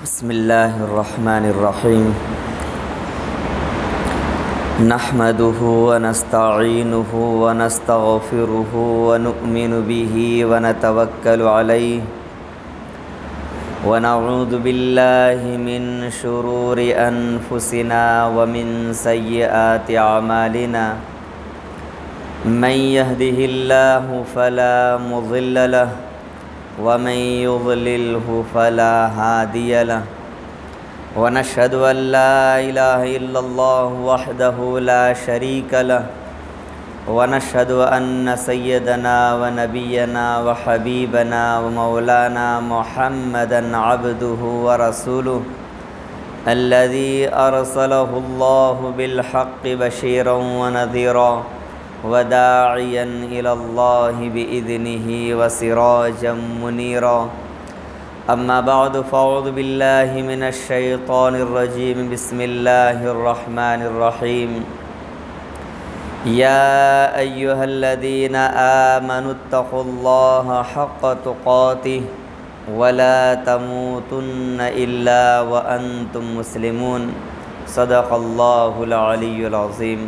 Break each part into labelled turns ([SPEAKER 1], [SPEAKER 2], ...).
[SPEAKER 1] بسم اللہ الرحمن الرحیم نحمده ونستعینه ونستغفره ونؤمن به ونتوکل علیہ ونعوذ باللہ من شرور انفسنا ومن سیئات اعمالنا من يهده الله فلا مضل له ومن يضلله فلا هادي له ونشهد أن لا إله إلا الله وحده لا شريك له ونشهد أن سيدنا ونبينا وحبيبنا ومولانا محمدا عبده ورسوله الذي أرسله الله بالحق بشيرا ونذيرا وداعيا إلى الله بإذنه وسراجا منيرا أما بعد فأعوذ بالله من الشيطان الرجيم بسم الله الرحمن الرحيم يا أيها الذين آمنوا اتقوا الله حق تقاته ولا تموتن إلا وأنتم مسلمون صدق الله العلي العظيم۔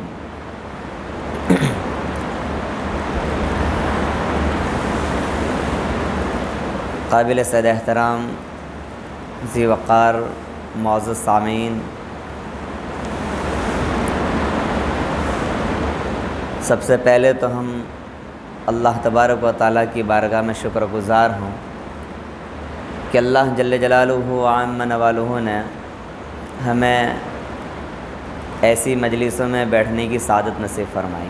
[SPEAKER 1] قابل صد احترام ذی وقار معزز سامعین، سب سے پہلے تو ہم اللہ تبارک و تعالیٰ کی بارگاہ میں شکر گزار ہوں کہ اللہ جل جلالہ عام نوالہ نے ہمیں ایسی مجلسوں میں بیٹھنے کی سعادت نصیب فرمائی۔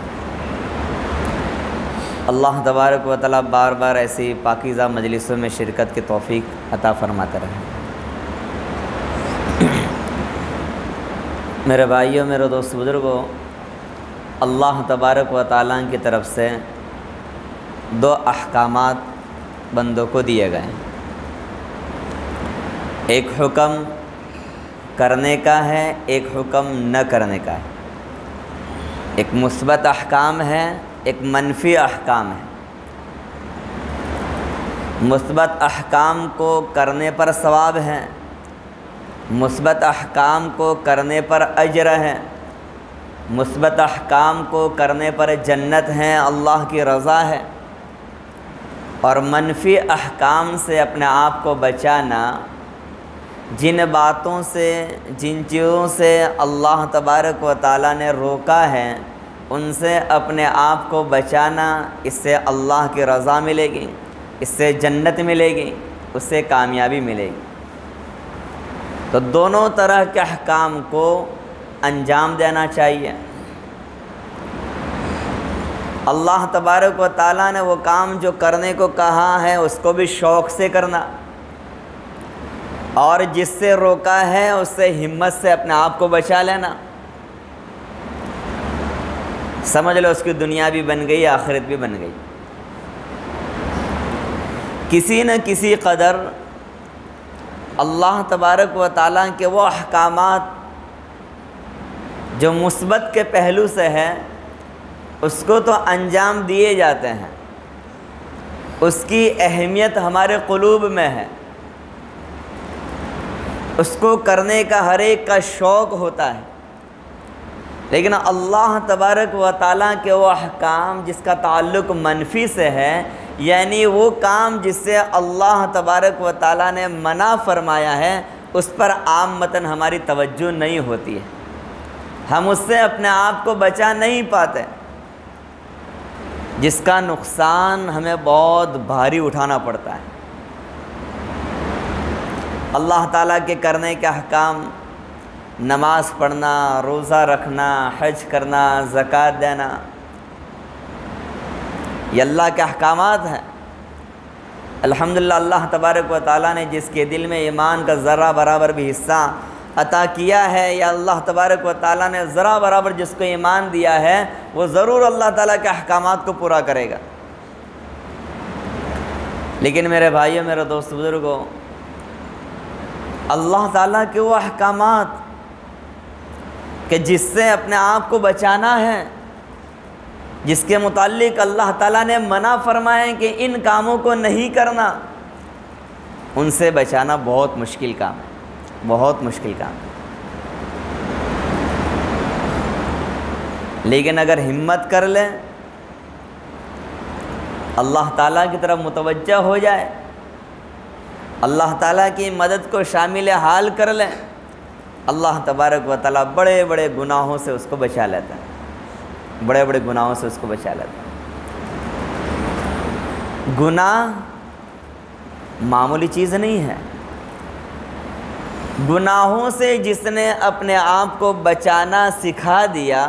[SPEAKER 1] اللہ تبارک و تعالیٰ بار بار ایسی پاکیزہ مجلسوں میں شرکت کی توفیق عطا فرماتے رہے۔ میرے بھائیوں، میرے دوست بزرگوں، اللہ تبارک و تعالیٰ کی طرف سے دو احکامات بندوں کو دیے گئے ہیں۔ ایک حکم کرنے کا ہے، ایک حکم نہ کرنے کا ہے۔ ایک مثبت احکام ہے، ایک منفی احکام ہے۔ مثبت احکام کو کرنے پر ثواب ہے، مثبت احکام کو کرنے پر اجر ہے، مثبت احکام کو کرنے پر جنت ہے، اللہ کی رضا ہے۔ اور منفی احکام سے اپنے آپ کو بچانا، جن باتوں سے، جن چیزوں سے اللہ تبارک و تعالیٰ نے روکا ہے، ان سے اپنے آپ کو بچانا، اس سے اللہ کی رضا ملے گی، اس سے جنت ملے گی، اس سے کامیابی ملے گی۔ تو دونوں طرح کے احکام کو انجام دینا چاہیے۔ اللہ تبارک و تعالیٰ نے وہ کام جو کرنے کو کہا ہے اس کو بھی شوق سے کرنا، اور جس سے روکا ہے اس سے ہمت سے اپنے آپ کو بچا لینا۔ سمجھ لو اس کی دنیا بھی بن گئی، آخرت بھی بن گئی۔ کسی نہ کسی قدر اللہ تبارک و تعالیٰ کے وہ احکامات جو مثبت کے پہلو سے ہے اس کو تو انجام دیے جاتے ہیں، اس کی اہمیت ہمارے قلوب میں ہے، اس کو کرنے کا ہر ایک کا شوق ہوتا ہے۔ لیکن اللہ تبارک و تعالیٰ کے وہ احکام جس کا تعلق منفی سے ہے، یعنی وہ کام جس سے اللہ تبارک و تعالیٰ نے منع فرمایا ہے، اس پر عامتاً ہماری توجہ نہیں ہوتی ہے، ہم اس سے اپنے آپ کو بچا نہیں پاتے، جس کا نقصان ہمیں بہت بھاری اٹھانا پڑتا ہے۔ اللہ تعالیٰ کے کرنے کے احکام، نماز پڑھنا، روزہ رکھنا، حج کرنا، زکوٰۃ دینا، یہ اللہ کے احکامات ہیں۔ الحمدللہ اللہ تبارک و تعالیٰ نے جس کے دل میں ایمان کا ذرہ برابر بھی حصہ عطا کیا ہے، یا اللہ تبارک و تعالیٰ نے ذرہ برابر جس کو ایمان دیا ہے، وہ ضرور اللہ تعالیٰ کے احکامات کو پورا کرے گا۔ لیکن میرے بھائیوں، میرے دوست بزرگوں، اللہ تعالیٰ کے وہ احکامات کہ جس سے اپنے آپ کو بچانا ہے، جس کے متعلق اللہ تعالیٰ نے منع فرمائے کہ ان کاموں کو نہیں کرنا، ان سے بچانا بہت مشکل کام ہے، بہت مشکل کام ہے۔ لیکن اگر ہمت کر لیں، اللہ تعالیٰ کی طرف متوجہ ہو جائے، اللہ تعالیٰ کی مدد کو شامل حال کر لیں، اللہ تبارک و تعالیٰ بڑے بڑے گناہوں سے اس کو بچا لیتا ہے، بڑے بڑے گناہوں سے اس کو بچا لیتا ہے۔ گناہ معمولی چیز نہیں ہے۔ گناہوں سے جس نے اپنے آپ کو بچانا سکھا دیا،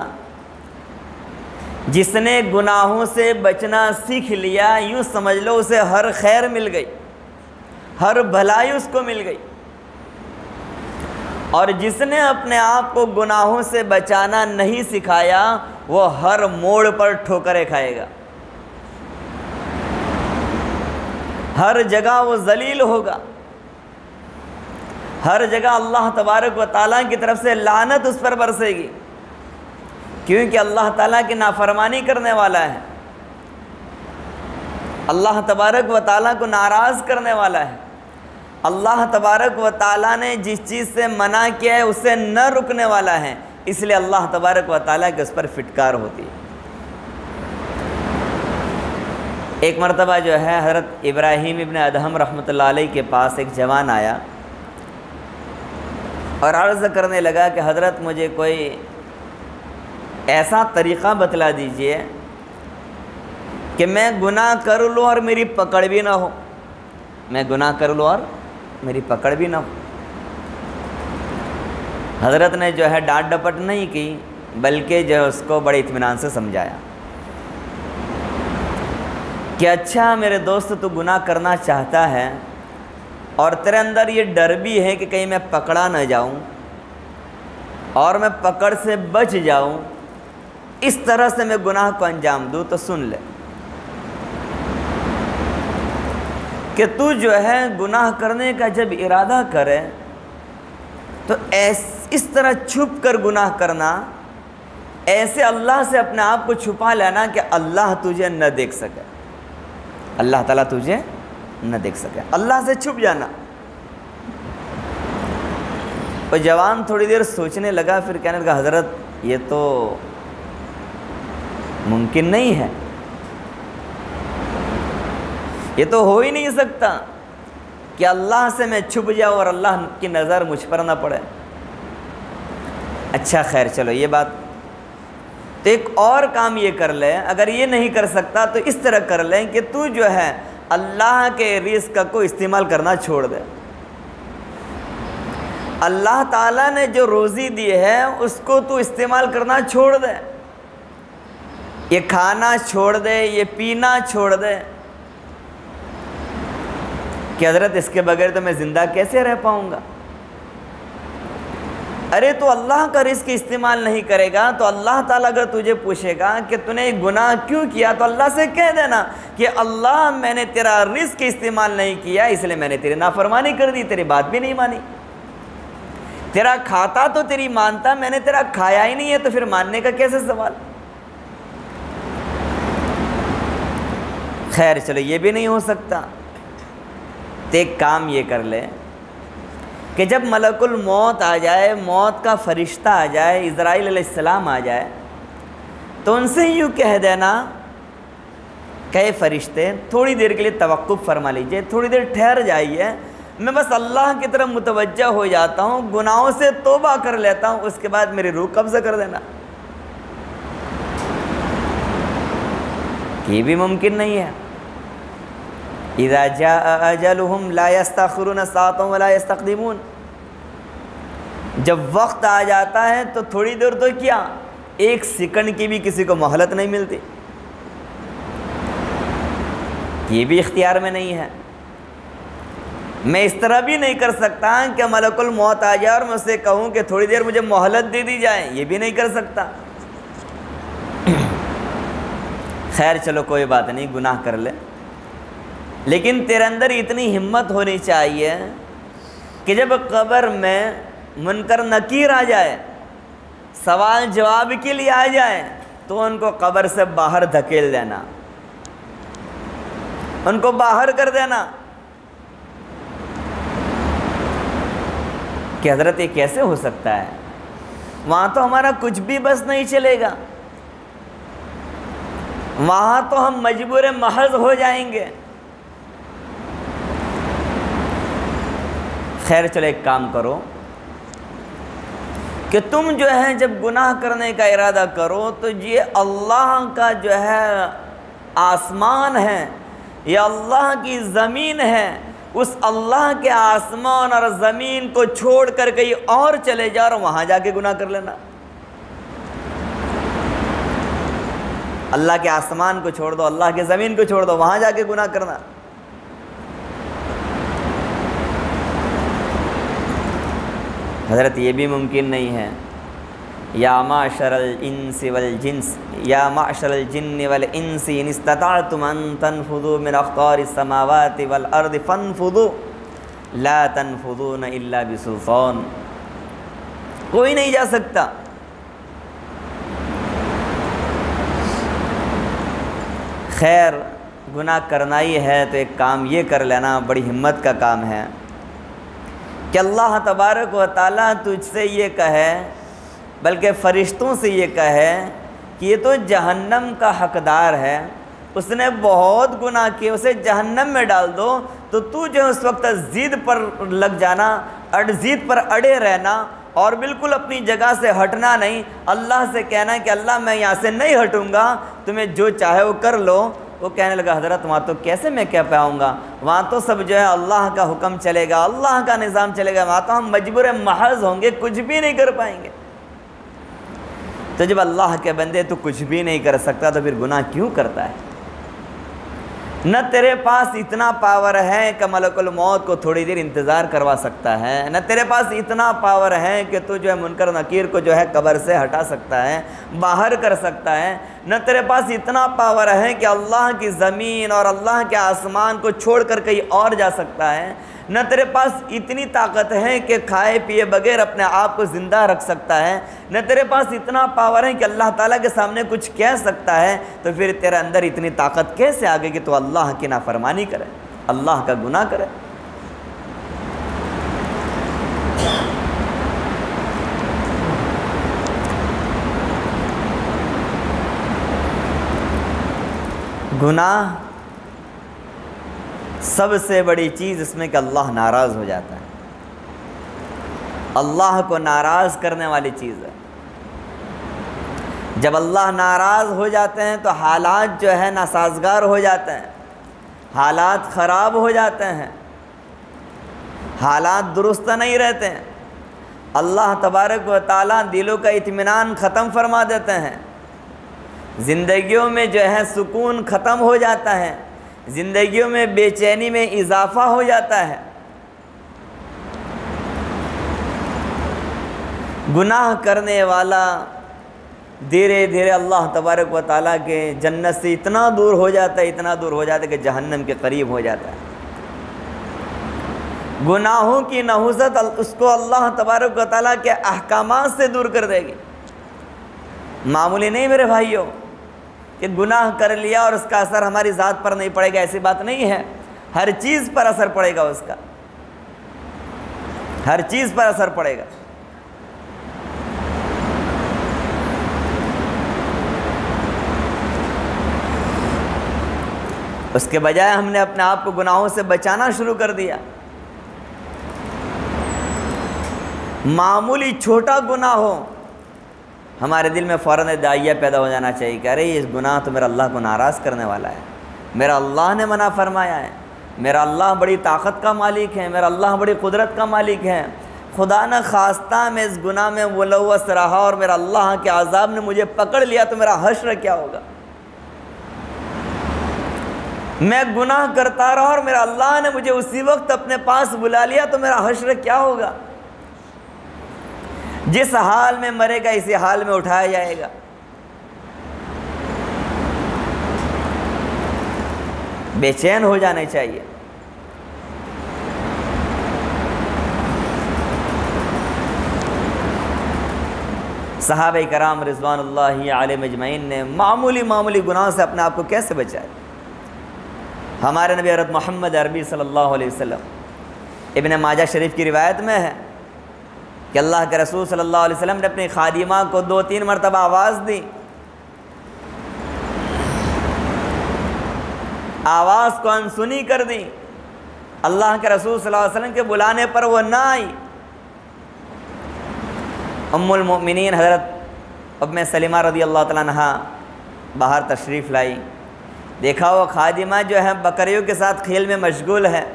[SPEAKER 1] جس نے گناہوں سے بچنا سیکھ لیا، یوں سمجھ لو اسے ہر خیر مل گئی، ہر بھلائی اس کو مل گئی۔ اور جس نے اپنے آپ کو گناہوں سے بچانا نہیں سکھایا، وہ ہر موڑ پر ٹھوکریں کھائے گا، ہر جگہ وہ ذلیل ہوگا، ہر جگہ اللہ تبارک و تعالیٰ کی طرف سے لعنت اس پر برسے گی، کیونکہ اللہ تعالیٰ کی نافرمانی کرنے والا ہے، اللہ تبارک و تعالیٰ کو ناراض کرنے والا ہے۔ اللہ تبارک و تعالیٰ نے جس چیز سے منع کیا ہے اس سے نہ رکنے والا ہے، اس لیے اللہ تبارک و تعالیٰ کی اس پر فٹکار ہوتی ہے۔ ایک مرتبہ جو ہے حضرت ابراہیم ابن ادہم رحمۃ اللہ علیہ کے پاس ایک جوان آیا اور عرض کرنے لگا کہ حضرت مجھے کوئی ایسا طریقہ بتلا دیجئے کہ میں گناہ کر لوں اور میری پکڑ بھی نہ ہو، میں گناہ کر لوں اور میری پکڑ بھی نہ ہو۔ حضرت نے جو ہے ڈانٹ ڈپٹ نہیں کی، بلکہ جو ہے اس کو بڑے اطمینان سے سمجھایا کہ اچھا میرے دوست، تو گناہ کرنا چاہتا ہے اور تیرے اندر یہ ڈر بھی ہے کہ کہیں میں پکڑا نہ جاؤں اور میں پکڑ سے بچ جاؤں، اس طرح سے میں گناہ کو انجام دوں، تو سن لے کہ تو جو ہے گناہ کرنے کا جب ارادہ کرے تو اس طرح چھپ کر گناہ کرنا، ایسے اللہ سے اپنے آپ کو چھپا لینا کہ اللہ تجھے نہ دیکھ سکے، اللہ تعالیٰ تجھے نہ دیکھ سکے، اللہ سے چھپ جانا۔ وہ جوان تھوڑی دیر سوچنے لگا، پھر کہنے لگا حضرت یہ تو ممکن نہیں ہے، یہ تو ہو ہی نہیں سکتا کہ اللہ سے میں چھپ جاؤں اور اللہ کی نظر مجھ پر نہ پڑے۔ اچھا خیر چلو یہ بات، تو ایک اور کام یہ کر لے، اگر یہ نہیں کر سکتا تو اس طرح کر لیں کہ تو جو ہے اللہ کے رزق کو استعمال کرنا چھوڑ دے، اللہ تعالیٰ نے جو روزی دی ہے اس کو تو استعمال کرنا چھوڑ دے، یہ کھانا چھوڑ دے، یہ پینا چھوڑ دے کہ حضرت اس کے بغیر تو میں زندہ کیسے رہ پاؤں گا۔ ارے تو اللہ کا رزق استعمال نہیں کرے گا تو اللہ تعالیٰ اگر تجھے پوچھے گا کہ تو نے گناہ کیوں کیا، تو اللہ سے کہہ دینا کہ اللہ میں نے تیرا رزق استعمال نہیں کیا، اس لیے میں نے تیری نافرمانی کر دی، تیری بات بھی نہیں مانی، تیرا کھاتا تو تیری مانتا، میں نے تیرا کھایا ہی نہیں ہے، تو پھر ماننے کا کیسے سوال۔ خیر چلو یہ بھی نہیں ہو سکتا، تو ایک کام یہ کر لے کہ جب ملک الموت آ جائے، موت کا فرشتہ آ جائے، اسرائیل علیہ السلام آ جائے، تو ان سے یوں کہہ دینا کہ فرشتے تھوڑی دیر کے لیے توقف فرما لیجئے، تھوڑی دیر ٹھہر جائیے، میں بس اللہ کی طرف متوجہ ہو جاتا ہوں، گناہوں سے توبہ کر لیتا ہوں، اس کے بعد میری روح قبضہ کر دینا۔ یہ بھی ممکن نہیں ہے۔ اذا جاء اجلهم لا يستأخرون ساعة ولا يستقدمون، جب وقت آ جاتا ہے تو تھوڑی دیر تو کیا، ایک سیکنڈ کی بھی کسی کو مہلت نہیں ملتی، یہ بھی اختیار میں نہیں ہے۔ میں اس طرح بھی نہیں کر سکتا کہ ملک الموت آ جائے اور میں اسے کہوں کہ تھوڑی دیر مجھے مہلت دے دی جائے، یہ بھی نہیں کر سکتا۔ خیر چلو کوئی بات نہیں، گناہ کر لے، لیکن تیرے اندر اتنی ہمت ہونی چاہیے کہ جب قبر میں منکر نکیر آ جائے، سوال جواب کے لیے آ جائے، تو ان کو قبر سے باہر دھکیل دینا، ان کو باہر کر دینا، کہ حضرت یہ کیسے ہو سکتا ہے، وہاں تو ہمارا کچھ بھی بس نہیں چلے گا، وہاں تو ہم مجبور محض ہو جائیں گے۔ خیر چلو ایک کام کرو کہ تم جو ہے جب گناہ کرنے کا ارادہ کرو تو یہ اللہ کا جو ہے آسمان ہے، یہ اللہ کی زمین ہے، اس اللہ کے آسمان اور زمین کو چھوڑ کر کہیں اور چلے جاؤ اور وہاں جا کے گناہ کر لینا۔ اللہ کے آسمان کو چھوڑ دو، اللہ کے زمین کو چھوڑ دو، وہاں جا کے گناہ کرنا۔ حضرت یہ بھی ممکن نہیں ہے۔ یا معشر الانس والجنس یا معشر الجن والانس ان استطعتم ان تنفذوا من اقطار السماوات والارض فانفذوا لا تنفذون الا بسلطان، کوئی نہیں جا سکتا۔ خیر گناہ کرنا ہی ہے تو ایک کام یہ کر لینا، بڑی ہمت کا کام ہے کہ اللہ تبارک و تعالیٰ تجھ سے یہ کہے، بلکہ فرشتوں سے یہ کہے کہ یہ تو جہنم کا حقدار ہے، اس نے بہت گناہ کیے، اسے جہنم میں ڈال دو، تو جو ہے اس وقت ضد پر لگ جانا، ضد پر اڑے رہنا اور بالکل اپنی جگہ سے ہٹنا نہیں، اللہ سے کہنا کہ اللہ میں یہاں سے نہیں ہٹوں گا، تمہیں جو چاہے وہ کر لو۔ وہ کہنے لگا حضرت وہاں تو کیسے میں کہہ پاؤں گا، وہاں تو سب جو ہے اللہ کا حکم چلے گا، اللہ کا نظام چلے گا، وہاں تو ہم مجبور محض ہوں گے، کچھ بھی نہیں کر پائیں گے۔ تو جب اللہ کے بندے تو کچھ بھی نہیں کر سکتا تو پھر گناہ کیوں کرتا ہے؟ نہ تیرے پاس اتنا پاور ہے کہ ملک الموت کو تھوڑی دیر انتظار کروا سکتا ہے، نہ تیرے پاس اتنا پاور ہے کہ تو جو ہے منکر نکیر کو جو ہے قبر سے ہٹا سکتا ہے، باہر کر سکتا ہے، نہ تیرے پاس اتنا پاور ہے کہ اللہ کی زمین اور اللہ کے آسمان کو چھوڑ کر کہیں اور جا سکتا ہے، نہ تیرے پاس اتنی طاقت ہے کہ کھائے پیے بغیر اپنے آپ کو زندہ رکھ سکتا ہے، نہ تیرے پاس اتنا پاور ہے کہ اللہ تعالیٰ کے سامنے کچھ کہہ سکتا ہے، تو پھر تیرے اندر اتنی طاقت کیسے آ گئی کہ تو اللہ کی نافرمانی کرے، اللہ کا گناہ کرے؟ گناہ سب سے بڑی چیز اس میں کہ اللہ ناراض ہو جاتا ہے، اللہ کو ناراض کرنے والی چیز ہے۔ جب اللہ ناراض ہو جاتے ہیں تو حالات جو ہے ناسازگار ہو جاتے ہیں، حالات خراب ہو جاتے ہیں، حالات درست نہیں رہتے ہیں، اللہ تبارک و تعالیٰ دلوں کا اطمینان ختم فرما دیتے ہیں، زندگیوں میں جو ہے سکون ختم ہو جاتا ہے، زندگیوں میں بے چینی میں اضافہ ہو جاتا ہے۔ گناہ کرنے والا دھیرے دھیرے اللہ تبارک و تعالیٰ کے جنت سے اتنا دور ہو جاتا ہے، اتنا دور ہو جاتا ہے کہ جہنم کے قریب ہو جاتا ہے۔ گناہوں کی نحوست اس کو اللہ تبارک و تعالیٰ کے احکامات سے دور کر دے گی۔ معمولی نہیں میرے بھائیوں کہ گناہ کر لیا اور اس کا اثر ہماری ذات پر نہیں پڑے گا، ایسی بات نہیں ہے، ہر چیز پر اثر پڑے گا، اس کا ہر چیز پر اثر پڑے گا۔ اس کے بجائے ہم نے اپنے آپ کو گناہوں سے بچانا شروع کر دیا۔ معمولی چھوٹا گناہ ہو ہمارے دل میں فوراً داعیہ پیدا ہو جانا چاہیے کہ ارے یہ گناہ تو میرا اللہ کو ناراض کرنے والا ہے، میرا اللہ نے منع فرمایا ہے، میرا اللہ بڑی طاقت کا مالک ہے، میرا اللہ بڑی قدرت کا مالک ہے، خدا نہ خواستہ میں اس گناہ میں ملوث رہا اور میرا اللہ کے عذاب نے مجھے پکڑ لیا تو میرا حشر کیا ہوگا؟ میں گناہ کرتا رہا اور میرا اللہ نے مجھے اسی وقت اپنے پاس بلا لیا تو میرا حشر کیا ہوگا؟ جس حال میں مرے گا اسی حال میں اٹھایا جائے گا۔ بے چین ہو جانے چاہیے۔ صحابہ کرام رضوان اللہ علیہم اجمعین نے معمولی گناہ سے اپنے آپ کو کیسے بچائے؟ ہمارے نبی حضرت محمد عربی صلی اللہ علیہ وسلم، ابن ماجہ شریف کی روایت میں ہے کہ اللہ کے رسول صلی اللہ علیہ وسلم نے اپنی خادمہ کو 2-3 مرتبہ آواز دی، آواز کو انسنی کر دی، اللہ کے رسول صلی اللہ علیہ وسلم کے بلانے پر وہ نہ آئی۔ ام المؤمنین حضرت ام سلمہ رضی اللہ تعالیٰ عنہا باہر تشریف لائی، دیکھا وہ خادمہ جو ہے بکریوں کے ساتھ کھیل میں مشغول ہے۔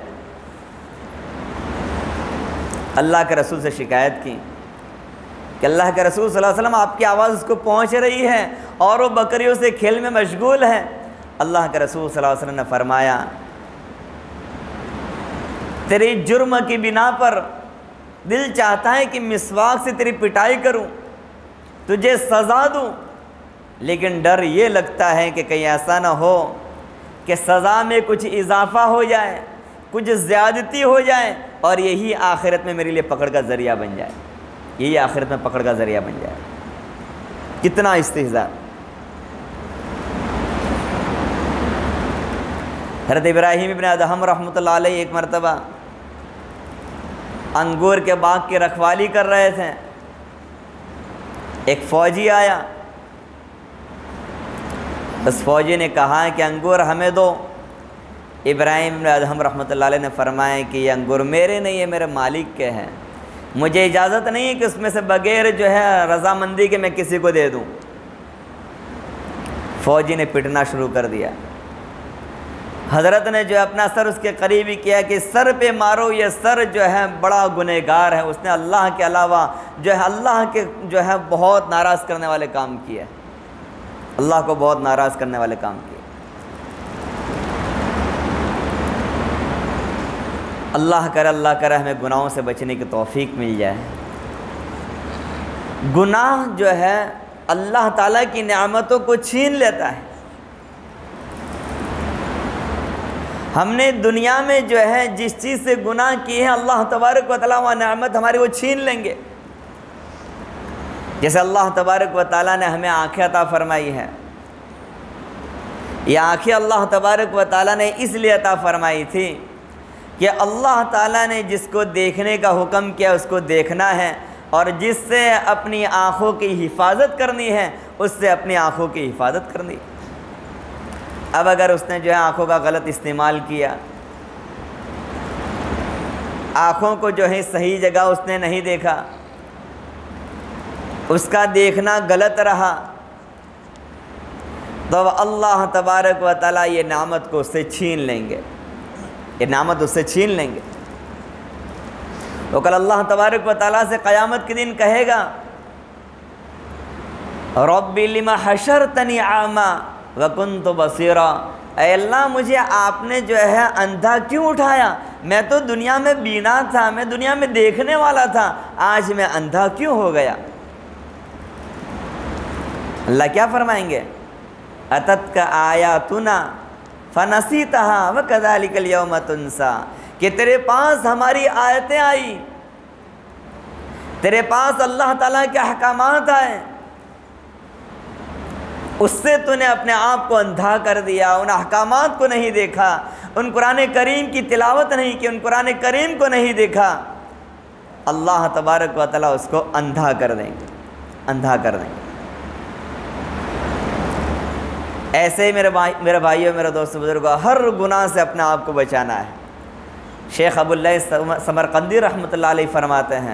[SPEAKER 1] اللہ کے رسول سے شکایت کی کہ اللہ کے رسول صلی اللہ علیہ وسلم آپ کی آواز اس کو پہنچ رہی ہے اور وہ بکریوں سے کھیل میں مشغول ہے۔ اللہ کے رسول صلی اللہ علیہ وسلم نے فرمایا تیری جرم کی بنا پر دل چاہتا ہے کہ مسواک سے تیری پٹائی کروں، تجھے سزا دوں، لیکن ڈر یہ لگتا ہے کہ کہیں ایسا نہ ہو کہ سزا میں کچھ اضافہ ہو جائے، کچھ زیادتی ہو جائے اور یہی آخرت میں میرے لیے پکڑ کا ذریعہ بن جائے، یہی آخرت میں پکڑ کا ذریعہ بن جائے۔ کتنا استہزاء۔ حضرت ابراہیم ابن ادہم رحمۃ اللہ علیہ ایک مرتبہ انگور کے باغ کی رکھوالی کر رہے تھے، ایک فوجی آیا، اس فوجی نے کہا کہ انگور ہمیں دو۔ ابراہیم ابن ادہم رحمۃ اللہ علیہ نے فرمایا کہ یہ انگور میرے نہیں، یہ میرے مالک کے ہیں، مجھے اجازت نہیں ہے کہ اس میں سے بغیر جو ہے رضامندی کے میں کسی کو دے دوں۔ فوجی نے پٹنا شروع کر دیا، حضرت نے جو ہے اپنا سر اس کے قریب ہی کیا کہ سر پہ مارو، یہ سر جو ہے بڑا گنہگار ہے، اس نے اللہ کے علاوہ جو ہے اللہ کے جو ہے بہت ناراض کرنے والے کام کیے، اللہ کو بہت ناراض کرنے والے کام کیے۔ اللہ کرے ہمیں گناہوں سے بچنے کی توفیق مل جائے۔ گناہ جو ہے اللہ تعالیٰ کی نعمتوں کو چھین لیتا ہے۔ ہم نے دنیا میں جو ہے جس چیز سے گناہ کی ہے اللہ تبارک و تعالیٰ وہ نعمت ہماری وہ چھین لیں گے۔ جیسے اللہ تبارک و تعالیٰ نے ہمیں آنکھیں عطا فرمائی ہے، یہ آنکھیں اللہ تبارک و تعالیٰ نے اس لیے عطا فرمائی تھی کہ اللہ تعالیٰ نے جس کو دیکھنے کا حکم کیا اس کو دیکھنا ہے، اور جس سے اپنی آنکھوں کی حفاظت کرنی ہے اس سے اپنی آنکھوں کی حفاظت کرنی۔ اب اگر اس نے جو ہے آنکھوں کا غلط استعمال کیا، آنکھوں کو جو ہے صحیح جگہ اس نے نہیں دیکھا، اس کا دیکھنا غلط رہا، تو اللہ تبارک و تعالیٰ یہ نعمت کو اس سے چھین لیں گے، یہ نعمت اس سے چھین لیں گے۔ وہ کل اللہ تبارک و تعالیٰ سے قیامت کے دن کہے گا رب لما حشرتنی اعمی وکنت بصیرا، اے اللہ مجھے آپ نے جو ہے اندھا کیوں اٹھایا؟ میں تو دنیا میں بینا تھا، میں دنیا میں دیکھنے والا تھا، آج میں اندھا کیوں ہو گیا؟ اللہ کیا فرمائیں گے؟ اتتک آیاتنا فنسیتہا وکذالک اليوم تنسا، کہ تیرے پاس ہماری آیتیں آئی، تیرے پاس اللہ تعالیٰ کے احکامات آئے، اس سے تو نے اپنے آپ کو اندھا کر دیا، ان احکامات کو نہیں دیکھا، ان قرآن کریم کی تلاوت نہیں کی، ان قرآن کریم کو نہیں دیکھا، اللہ تبارک و تعالیٰ اس کو اندھا کر دیں گے، اندھا کر دیں گے۔ ایسے ہی میرے بھائیوں میرے دوستوں بزرگوں، ہر گناہ سے اپنے آپ کو بچانا ہے۔ شیخ ابو اللہ سمرقندی رحمۃ اللہ علیہ فرماتے ہیں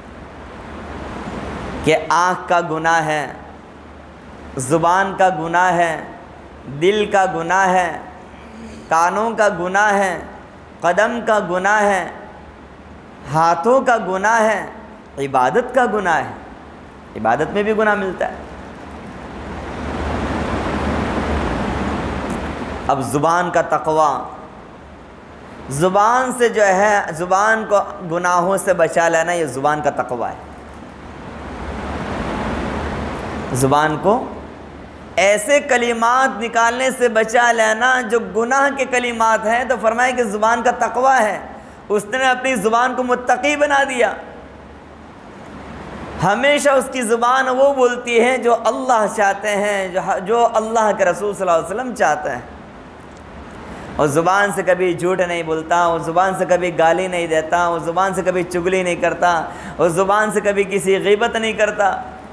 [SPEAKER 1] کہ آنکھ کا گناہ ہے، زبان کا گناہ ہے، دل کا گناہ ہے، کانوں کا گناہ ہے، قدم کا گناہ ہے، ہاتھوں کا گناہ ہے، عبادت کا گناہ ہے، عبادت میں بھی گناہ ملتا ہے۔ اب زبان کا تقوی، زبان سے جو ہے زبان کو گناہوں سے بچا لینا، یہ زبان کا تقوی ہے۔ زبان کو ایسے کلمات نکالنے سے بچا لینا جو گناہ کے کلمات ہیں، تو فرمایا کہ زبان کا تقوی ہے، اس نے اپنی زبان کو متقی بنا دیا، ہمیشہ اس کی زبان وہ بولتی ہے جو اللہ چاہتے ہیں، جو اللہ کے رسول صلی اللہ علیہ وسلم چاہتے ہیں۔ اور زبان سے کبھی جھوٹ نہیں بولتا، اور زبان سے کبھی گالی نہیں دیتا، اور زبان سے کبھی چگلی نہیں کرتا، اور زبان سے کبھی کسی غیبت نہیں کرتا،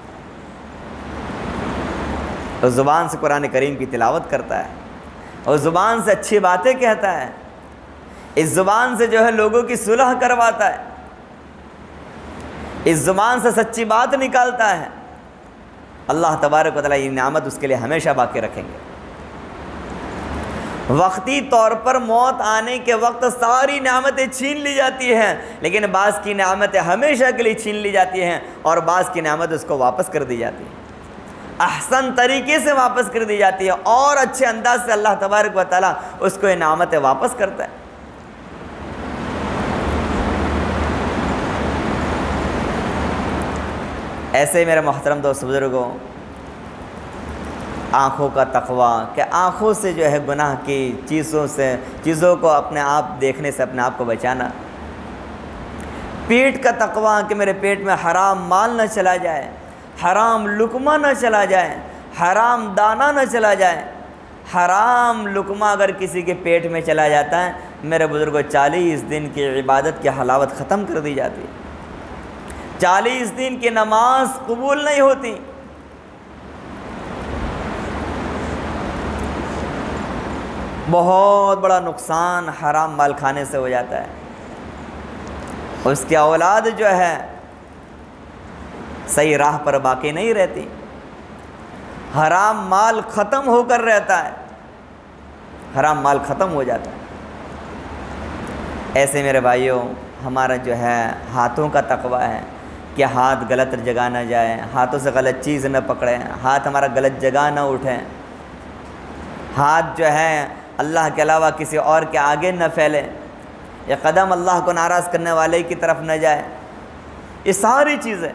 [SPEAKER 1] اور زبان سے قرآن کریم کی تلاوت کرتا ہے، اور زبان سے اچھی باتیں کہتا ہے، اس زبان سے جو ہے لوگوں کی صلح کرواتا ہے، اس زبان سے سچی بات نکالتا ہے، اللہ تبارک و تعالیٰ یہ نعمت اس کے لیے ہمیشہ باقی رکھیں گے۔ وقتی طور پر موت آنے کے وقت ساری نعمتیں چھین لی جاتی ہیں، لیکن بعض کی نعمتیں ہمیشہ کے لیے چھین لی جاتی ہیں، اور بعض کی نعمت اس کو واپس کر دی جاتی ہے، احسن طریقے سے واپس کر دی جاتی ہے، اور اچھے انداز سے اللہ تبارک و تعالیٰ اس کو یہ نعمتیں واپس کرتا ہے۔ ایسے میرے محترم دوست بزرگوں، آنکھوں کا تقویٰ کہ آنکھوں سے جو ہے گناہ کی چیزوں کو اپنے آپ دیکھنے سے اپنے آپ کو بچانا، پیٹ کا تقویٰ کہ میرے پیٹ میں حرام مال نہ چلا جائے، حرام لقمہ نہ چلا جائے، حرام دانہ نہ چلا جائے۔ حرام لقمہ اگر کسی کے پیٹ میں چلا جاتا ہے میرے بزرگوں 40 دن کی عبادت کی حلاوت ختم کر دی جاتی ہے، 40 دن کی نماز قبول نہیں ہوتی۔ بہت بڑا نقصان حرام مال کھانے سے ہو جاتا ہے، اس کی اولاد جو ہے صحیح راہ پر باقی نہیں رہتی، حرام مال ختم ہو کر رہتا ہے، حرام مال ختم ہو جاتا ہے۔ ایسے میرے بھائیوں ہمارا جو ہے ہاتھوں کا تقویٰ ہے کہ ہاتھ غلط جگہ نہ جائے، ہاتھوں سے غلط چیز نہ پکڑیں، ہاتھ ہمارا غلط جگہ نہ اٹھیں، ہاتھ جو ہے اللہ کے علاوہ کسی اور کے آگے نہ پھیلے، یہ قدم اللہ کو ناراض کرنے والے کی طرف نہ جائے۔ یہ ساری چیزیں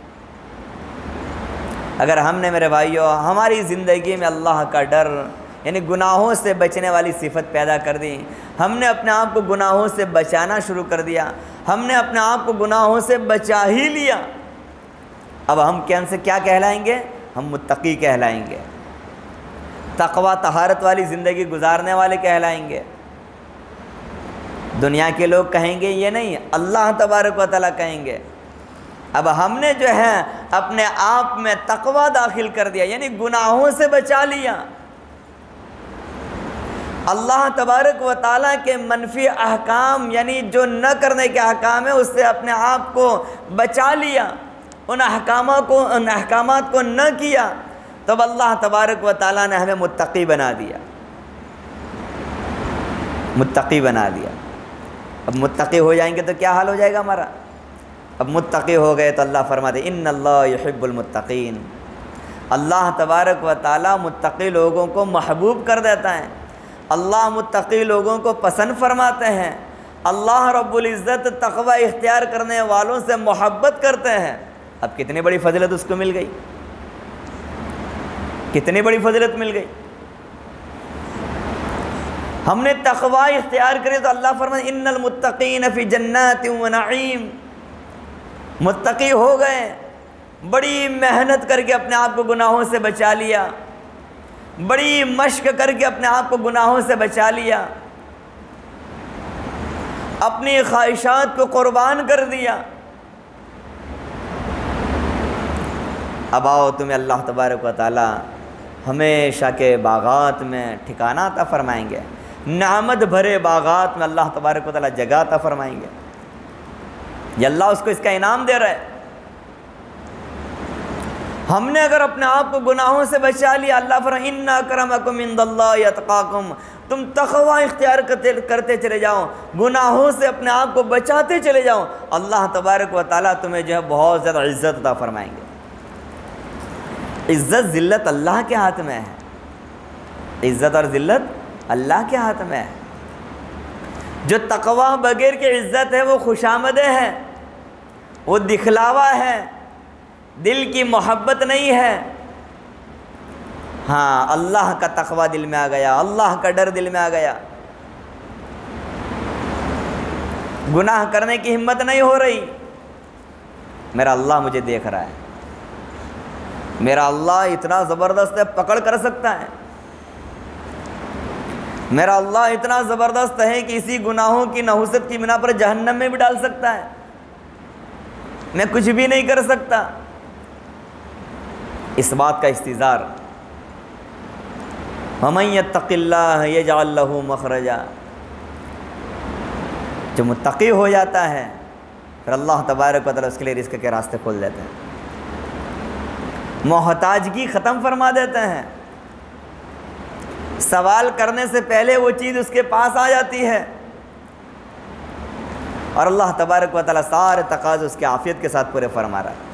[SPEAKER 1] اگر ہم نے میرے بھائیوں ہماری زندگی میں اللہ کا ڈر یعنی گناہوں سے بچنے والی صفت پیدا کر دی، ہم نے اپنے آپ کو گناہوں سے بچانا شروع کر دیا، ہم نے اپنے آپ کو گناہوں سے بچا ہی لیا، اب ہم کیا کہلائیں گے؟ ہم متقی کہلائیں گے، تقویٰ طہارت والی زندگی گزارنے والے کہلائیں گے۔ دنیا کے لوگ کہیں گے یہ نہیں، اللہ تبارک و تعالیٰ کہیں گے۔ اب ہم نے جو ہے اپنے آپ میں تقویٰ داخل کر دیا، یعنی گناہوں سے بچا لیا، اللہ تبارک و تعالیٰ کے منفی احکام یعنی جو نہ کرنے کے احکام ہیں اس سے اپنے آپ کو بچا لیا، ان احکامات کو نہ کیا، تب اللہ تبارک و تعالیٰ نے ہمیں متقی بنا دیا، متقی بنا دیا۔ اب متقی ہو جائیں گے تو کیا حال ہو جائے گا ہمارا؟ اب متقی ہو گئے تو اللہ فرماتے ان اللہ یحب المتقین، اللہ تبارک و تعالیٰ متقی لوگوں کو محبوب کر دیتا ہے، اللہ متقی لوگوں کو پسند فرماتے ہیں، اللہ رب العزت تقوی اختیار کرنے والوں سے محبت کرتے ہیں۔ اب کتنی بڑی فضیلت اس کو مل گئی، کتنی بڑی فضیلت مل گئی۔ ہم نے تقوی اختیار کری تو اللہ فرماتے ان المتقین فی جنات و نعیم، متقی ہو گئے، بڑی محنت کر کے اپنے آپ کو گناہوں سے بچا لیا، بڑی مشق کر کے اپنے آپ کو گناہوں سے بچا لیا، اپنی خواہشات کو قربان کر دیا۔ اب آؤ تمہیں اللہ تبارک و تعالی ہمیشہ کے باغات میں ٹھکانہ عطا فرمائیں گے، نعمت بھرے باغات میں اللہ تبارک و تعالی جگہ عطا فرمائیں گے، یہ اللہ اس کو اس کا انعام دے رہا ہے۔ ہم نے اگر اپنے آپ کو گناہوں سے بچا لیا، اللہ فرمائے ان اکرمکم عند اللہ اتقاکم، تم تقوی اختیار کرتے چلے جاؤ، گناہوں سے اپنے آپ کو بچاتے چلے جاؤ، اللہ تبارک و تعالیٰ تمہیں جو ہے بہت زیادہ عزت عطا فرمائیں گے۔ عزت ذلت اللہ کے ہاتھ میں ہے، عزت اور ذلت اللہ کے ہاتھ میں ہے۔ جو تقوی بغیر کی عزت ہے وہ خوشامدیں ہے، وہ دکھلاوا ہے، دل کی محبت نہیں ہے۔ ہاں اللہ کا تقوی دل میں آ گیا، اللہ کا ڈر دل میں آ گیا، گناہ کرنے کی ہمت نہیں ہو رہی، میرا اللہ مجھے دیکھ رہا ہے، میرا اللہ اتنا زبردست ہے، پکڑ کر سکتا ہے، میرا اللہ اتنا زبردست ہے کہ اسی گناہوں کی نحوست کی بنا پر جہنم میں بھی ڈال سکتا ہے، میں کچھ بھی نہیں کر سکتا۔ اس بات کا استظہار، وَمَن يَتَّقِ اللَّهَ يَجْعَل لَّهُ مَخْرَجًا، جو متقی ہو جاتا ہے پھر اللہ تبارک و تعالیٰ اس کے لیے رزق کے راستے کھول دیتے ہیں، محتاجگی ختم فرما دیتے ہیں، سوال کرنے سے پہلے وہ چیز اس کے پاس آ جاتی ہے، اور اللہ تبارک و تعالیٰ سارے تقاضے اس کے عافیت کے ساتھ پورے فرما رہا ہے۔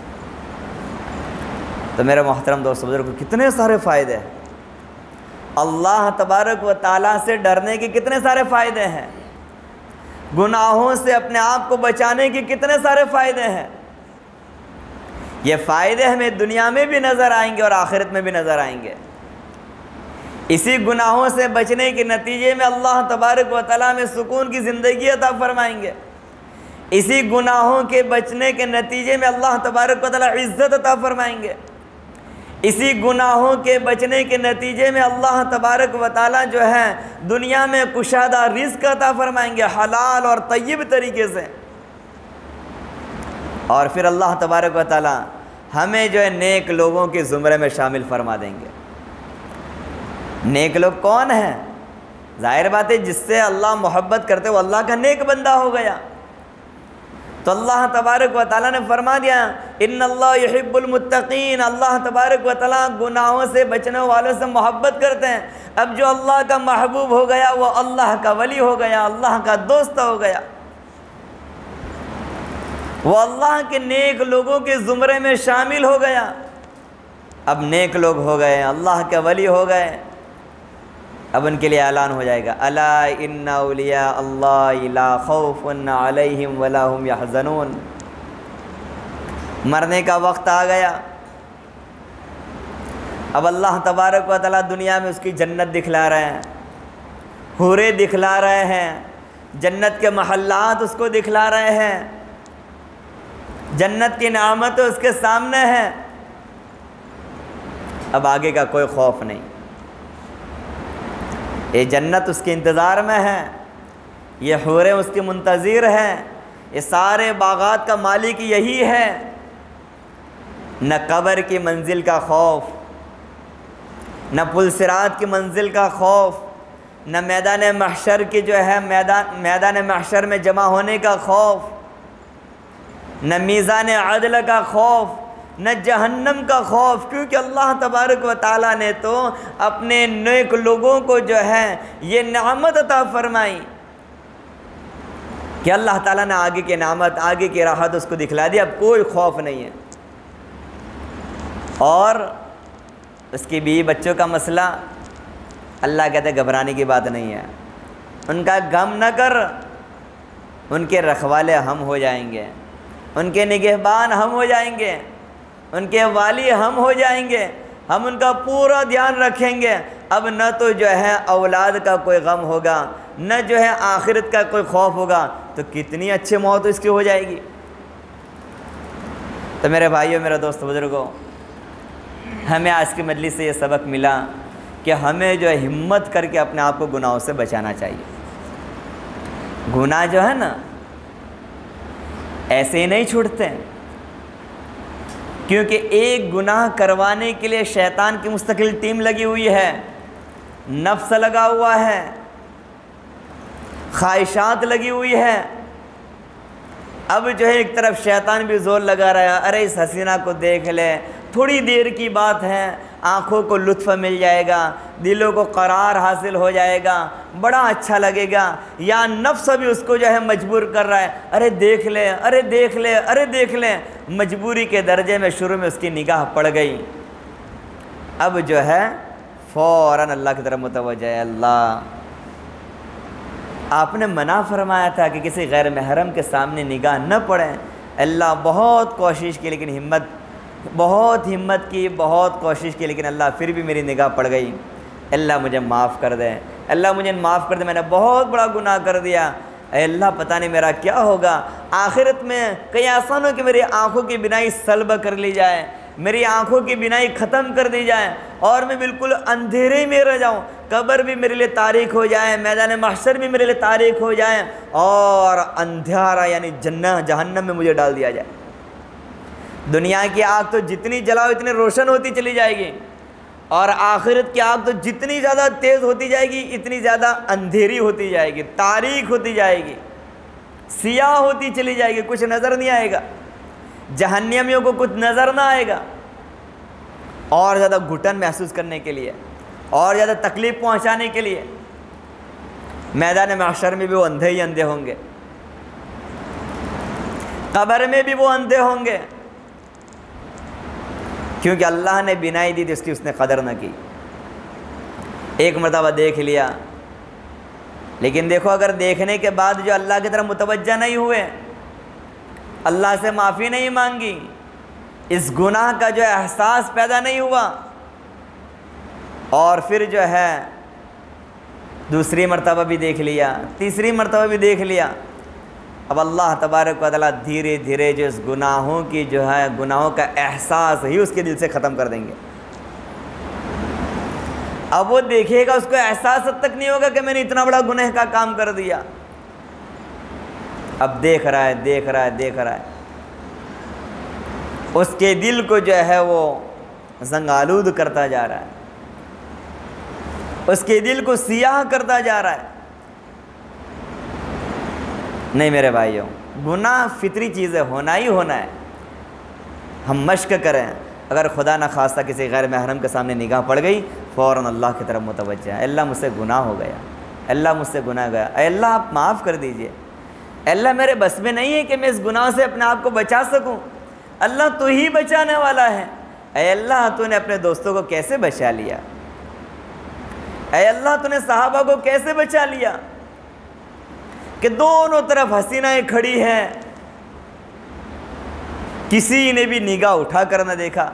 [SPEAKER 1] تو میرے محترم دوست بزرگوں، کتنے سارے فائدے ہیں، اللہ تبارک و تعالیٰ سے ڈرنے کے کتنے سارے فائدے ہیں، گناہوں سے اپنے آپ کو بچانے کے کتنے سارے فائدے ہیں۔ یہ فائدے ہمیں دنیا میں بھی نظر آئیں گے اور آخرت میں بھی نظر آئیں گے۔ اسی گناہوں سے بچنے کے نتیجے میں اللہ تبارک و تعالیٰ میں سکون کی زندگی عطا فرمائیں گے، اسی گناہوں کے بچنے کے نتیجے میں اللہ تبارک و تعالیٰ عزت عطا فرمائیں گے، اسی گناہوں کے بچنے کے نتیجے میں اللہ تبارک و تعالیٰ جو ہے دنیا میں کشادہ رزق عطا فرمائیں گے حلال اور طیب طریقے سے، اور پھر اللہ تبارک و تعالیٰ ہمیں جو ہے نیک لوگوں کے زمرے میں شامل فرما دیں گے۔ نیک لوگ کون ہیں؟ ظاہر بات ہے جس سے اللہ محبت کرتے وہ اللہ کا نیک بندہ ہو گیا۔ تو اللہ تبارک و تعالیٰ نے فرما دیا ان اللہ یحب المتقین، اللہ تبارک و تعالیٰ گناہوں سے بچنے والوں سے محبت کرتے ہیں۔ اب جو اللہ کا محبوب ہو گیا وہ اللہ کا ولی ہو گیا، اللہ کا دوست ہو گیا، وہ اللہ کے نیک لوگوں کے زمرے میں شامل ہو گیا۔ اب نیک لوگ ہو گئے، اللہ کے ولی ہو گئے، اب ان کے لیے اعلان ہو جائے گا الا ان اولیاء اللہ لا خوف علیہم ولا هم یحزنون۔ مرنے کا وقت آ گیا، اب اللہ تبارک و تعالیٰ دنیا میں اس کی جنت دکھلا رہے ہیں، حوریں دکھلا رہے ہیں، جنت کے محلات اس کو دکھلا رہے ہیں، جنت کی نعمتیں اس کے سامنے ہیں، اب آگے کا کوئی خوف نہیں، یہ جنت اس کے انتظار میں ہے، یہ حوریں اس کی منتظر ہیں، یہ سارے باغات کا مالک یہی ہے۔ نہ قبر کی منزل کا خوف، نہ پل صراط کی منزل کا خوف، نہ میدان محشر کی جو ہے میدان محشر میں جمع ہونے کا خوف، نہ میزان عدل کا خوف، نہ جہنم کا خوف، کیونکہ اللہ تبارک و تعالیٰ نے تو اپنے نیک لوگوں کو جو ہے یہ نعمت عطا فرمائی کہ اللہ تعالیٰ نے آگے کی نعمت، آگے کی راحت اس کو دکھلا دی، اب کوئی خوف نہیں ہے۔ اور اس کی بیوی بچوں کا مسئلہ اللہ کہتے ہیں گھبرانے کی بات نہیں ہے، ان کا غم نہ کر، ان کے رکھوالے ہم ہو جائیں گے، ان کے نگہبان ہم ہو جائیں گے، ان کے والی ہم ہو جائیں گے، ہم ان کا پورا دھیان رکھیں گے۔ اب نہ تو جو ہے اولاد کا کوئی غم ہوگا، نہ جو ہے آخرت کا کوئی خوف ہوگا، تو کتنی اچھی موت اس کی ہو جائے گی۔ تو میرے بھائیوں، میرے دوست بزرگوں، ہمیں آج کی مجلس سے یہ سبق ملا کہ ہمیں جو ہے ہمت کر کے اپنے آپ کو گناہوں سے بچانا چاہیے۔ گناہ جو ہے نا ایسے ہی نہیں چھوٹتے، کیونکہ ایک گناہ کروانے کے لیے شیطان کی مستقل ٹیم لگی ہوئی ہے، نفس لگا ہوا ہے، خواہشات لگی ہوئی ہے۔ اب جو ہے ایک طرف شیطان بھی زور لگا رہا ہے، ارے اس حسینہ کو دیکھ لے، تھوڑی دیر کی بات ہے، آنکھوں کو لطف مل جائے گا، دلوں کو قرار حاصل ہو جائے گا، بڑا اچھا لگے گا، یا نفس بھی اس کو جو ہے مجبور کر رہا ہے، ارے دیکھ لے، ارے دیکھ لے، ارے دیکھ لے، مجبوری کے درجے میں شروع میں اس کی نگاہ پڑ گئی، اب جو ہے فوراً اللہ کی طرف متوجہ ہے، اللہ آپ نے منع فرمایا تھا کہ کسی غیر محرم کے سامنے نگاہ نہ پڑیں۔ اللہ بہت کوشش کی، لیکن بہت ہمت کی، بہت کوشش کی، لیکن اللہ پھر بھی میری نگاہ پڑ گئی۔ اللہ مجھے معاف کر دے، اللہ مجھے معاف کر دے، میں نے بہت بڑا گناہ کر دیا، اے اللہ پتہ نہیں میرا کیا ہوگا، آخرت میں کہیں ایسا نہ ہو کہ میری آنکھوں کی بینائی سلب کر لی جائے، میری آنکھوں کی بینائی ختم کر دی جائے اور میں بالکل اندھیرے میں رہ جاؤں، قبر بھی میرے لیے تاریک ہو جائے، میدان محشر بھی میرے لیے تاریک ہو جائے، اور اندھیرا یعنی جہنم میں مجھے ڈال دیا جائے۔ دنیا کی آگ تو جتنی جلاؤ اتنی روشن ہوتی چلی جائے گی، اور آخرت کی آگ تو جتنی زیادہ تیز ہوتی جائے گی اتنی زیادہ اندھیری ہوتی جائے گی، تاریک ہوتی جائے گی، سیاہ ہوتی چلی جائے گی، کچھ نظر نہیں آئے گا، جہنمیوں کو کچھ نظر نہ آئے گا۔ اور زیادہ گھٹن محسوس کرنے کے لیے، اور زیادہ تکلیف پہنچانے کے لیے میدان محشر میں بھی وہ اندھے ہی اندھے ہوں گے، قبر میں بھی وہ اندھے ہوں گے، کیونکہ اللہ نے بینائی دی تھی اس کی اس نے قدر نہ کی۔ ایک مرتبہ دیکھ لیا، لیکن دیکھو اگر دیکھنے کے بعد جو اللہ کی طرف متوجہ نہیں ہوئے، اللہ سے معافی نہیں مانگی، اس گناہ کا جو احساس پیدا نہیں ہوا، اور پھر جو ہے دوسری مرتبہ بھی دیکھ لیا، تیسری مرتبہ بھی دیکھ لیا، اب اللہ تبارک و تعالیٰ دھیرے دھیرے جو اس گناہوں کی جو ہے گناہوں کا احساس ہی اس کے دل سے ختم کر دیں گے۔ اب وہ دیکھے گا، اس کو احساس اب تک نہیں ہوگا کہ میں نے اتنا بڑا گناہ کا کام کر دیا، اب دیکھ رہا ہے دیکھ رہا ہے دیکھ رہا ہے، اس کے دل کو جو ہے وہ زنگ آلود کرتا جا رہا ہے، اس کے دل کو سیاہ کرتا جا رہا ہے۔ نہیں میرے بھائیوں، گناہ فطری چیزیں ہونا ہی ہونا ہے، ہم مشق کریں، اگر خدا نہ خواستہ کسی غیر محرم کے سامنے نگاہ پڑ گئی فوراً اللہ کی طرف متوجہ ہے، اللہ مجھ سے گناہ ہو گیا، اللہ مجھ سے گناہ گیا، اے اللہ آپ معاف کر دیجئے، اے اللہ میرے بس میں نہیں ہے کہ میں اس گناہ سے اپنے آپ کو بچا سکوں، اللہ تو ہی بچانے والا ہے، اے اللہ تو نے اپنے دوستوں کو کیسے بچا لیا، اے اللہ تو نے صحابہ کو کیسے بچا لیا کہ دونوں طرف حسینائیں کھڑی ہیں، کسی نے بھی نگاہ اٹھا کر نہ دیکھا،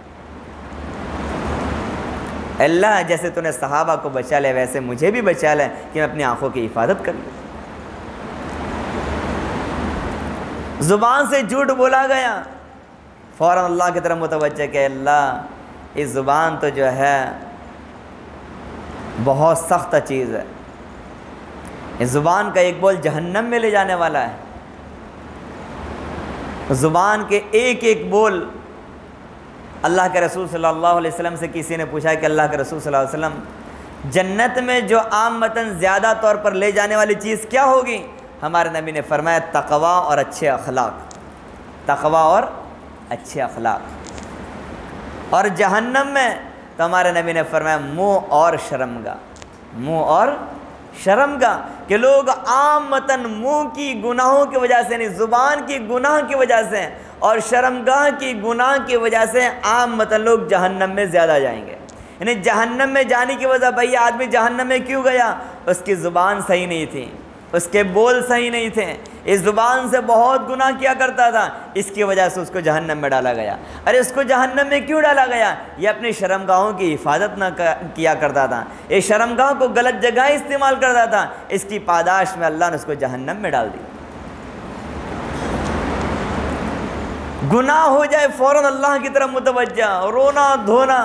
[SPEAKER 1] اللہ جیسے تو نے صحابہ کو بچا لے ویسے مجھے بھی بچا لے کہ میں اپنی آنکھوں کی حفاظت کر لوں۔ زبان سے جھوٹ بولا گیا، فوراً اللہ کی طرف متوجہ کہ اللہ اس زبان تو جو ہے بہت سخت چیز ہے، اس زبان کا ایک بول جہنم میں لے جانے والا ہے، زبان کے ایک ایک بول۔ اللہ کے رسول صلی اللہ علیہ وسلم سے کسی نے پوچھا کہ اللہ کے رسول صلی اللہ علیہ وسلم جنت میں جو عامتاً زیادہ طور پر لے جانے والی چیز کیا ہوگی؟ ہمارے نبی نے فرمایا تقویٰ اور اچھے اخلاق، تقویٰ اور اچھے اخلاق، اور جہنم میں تو ہمارے نبی نے فرمایا منہ اور شرمگاہ، منہ اور شرمگاہ، کہ لوگ عامتاً منہ کی گناہوں کی وجہ سے، یعنی زبان کی گناہ کی وجہ سے اور شرمگاہ کی گناہ کی وجہ سے عامتاً لوگ جہنم میں زیادہ جائیں گے۔ یعنی جہنم میں جانے کی وجہ، بھئی آدمی جہنم میں کیوں گیا؟ اس کی زبان صحیح نہیں تھی، اس کے بول صحیح نہیں تھے، اس زبان سے بہت گناہ کیا کرتا تھا، اس کی وجہ سے اس کو جہنم میں ڈالا گیا۔ ارے اس کو جہنم میں کیوں ڈالا گیا؟ یہ اپنی شرمگاہوں کی حفاظت نہ کیا کرتا تھا، یہ شرمگاہ کو غلط جگہ استعمال کرتا تھا، اس کی پاداش میں اللہ نے اس کو جہنم میں ڈال دیا۔ گناہ ہو جائے فوراً اللہ کی طرف متوجہ، رونا دھونا،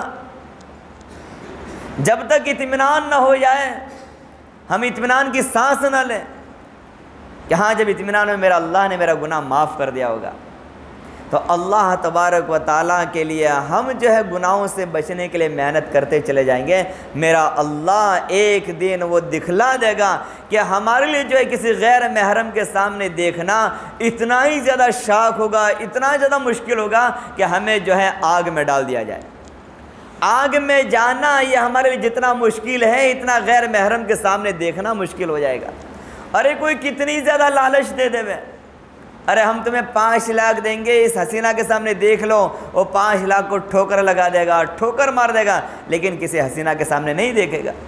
[SPEAKER 1] جب تک اطمینان نہ ہو جائے، ہم اطمینان کی سانس نہ لیں کہ ہاں جب اطمینان میں میرا اللہ نے میرا گناہ معاف کر دیا ہوگا، تو اللہ تبارک و تعالیٰ کے لیے ہم جو ہے گناہوں سے بچنے کے لیے محنت کرتے چلے جائیں گے۔ میرا اللہ ایک دن وہ دکھلا دے گا کہ ہمارے لیے جو ہے کسی غیر محرم کے سامنے دیکھنا اتنا ہی زیادہ شاک ہوگا، اتنا زیادہ مشکل ہوگا کہ ہمیں جو ہے آگ میں ڈال دیا جائے۔ آگ میں جانا یہ ہمارے لیے جتنا مشکل ہے، اتنا غیر محرم کے سامنے دیکھنا مشکل ہو جائے گا۔ ارے کوئی کتنی زیادہ لالچ دے دے میں، ارے ہم تمہیں 5 لاکھ دیں گے، اس حسینہ کے سامنے دیکھ لو، وہ 5 لاکھ کو ٹھوکر لگا دے گا، ٹھوکر مار دے گا، لیکن کسی حسینہ کے سامنے نہیں دیکھے گا۔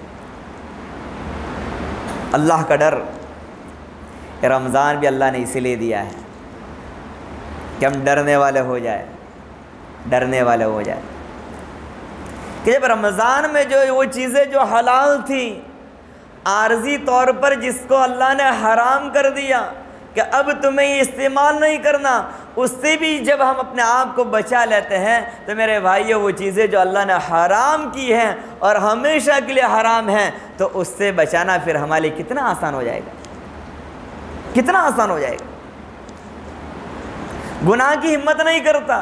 [SPEAKER 1] اللہ کا ڈر، رمضان بھی اللہ نے اسی لیے دیا ہے کہ ہم ڈرنے والے ہو جائے، ڈرنے والے ہو جائے، کہ جب رمضان میں جو وہ چیزیں جو حلال تھیں، عارضی طور پر جس کو اللہ نے حرام کر دیا کہ اب تمہیں یہ استعمال نہیں کرنا، اس سے بھی جب ہم اپنے آپ کو بچا لیتے ہیں تو میرے بھائیو وہ چیزیں جو اللہ نے حرام کی ہیں اور ہمیشہ کے لیے حرام ہیں تو اس سے بچانا پھر ہمارے لیے کتنا آسان ہو جائے گا، کتنا آسان ہو جائے گا۔ گناہ کی ہمت نہیں کرتا